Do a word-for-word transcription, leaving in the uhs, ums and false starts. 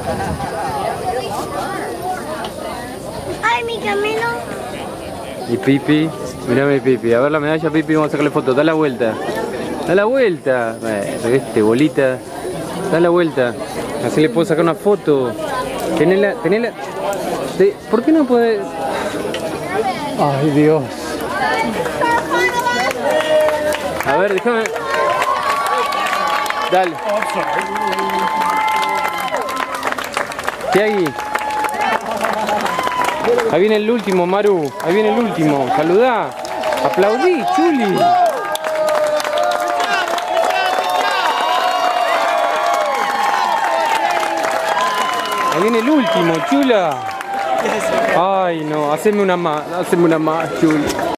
Ay, mi Camilo. Y Pipi, mirá mi Pipi. A ver la medalla, Pipi, vamos a sacarle foto. Da la vuelta. Da la vuelta. Bueno, este bolita. Da la vuelta. Así le puedo sacar una foto. Tenela, tenela. Te, ¿Por qué no puede? Ay, Dios. A ver, déjame. Dale. ¿Qué hay? Ahí viene el último, Maru. Ahí viene el último. Saludá. Aplaudí, Chuli. Ahí viene el último, chula. Ay, no. Haceme una más. Haceme una más, Chuli.